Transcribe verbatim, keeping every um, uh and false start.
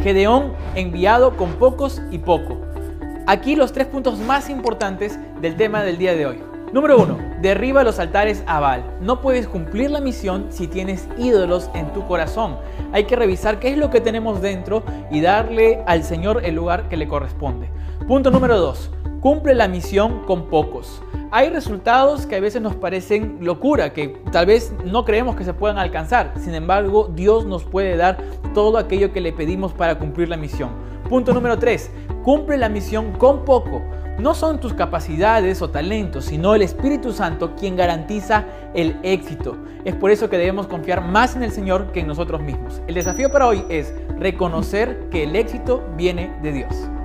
Gedeón enviado con pocos y poco. Aquí los tres puntos más importantes del tema del día de hoy. Número uno. Derriba los altares a Baal. No puedes cumplir la misión si tienes ídolos en tu corazón. Hay que revisar qué es lo que tenemos dentro y darle al Señor el lugar que le corresponde. Punto número dos. Cumple la misión con pocos. Hay resultados que a veces nos parecen locura, que tal vez no creemos que se puedan alcanzar. Sin embargo, Dios nos puede dar todo aquello que le pedimos para cumplir la misión. Punto número tres. Cumple la misión con poco. No son tus capacidades o talentos, sino el Espíritu Santo quien garantiza el éxito. Es por eso que debemos confiar más en el Señor que en nosotros mismos. El desafío para hoy es reconocer que el éxito viene de Dios.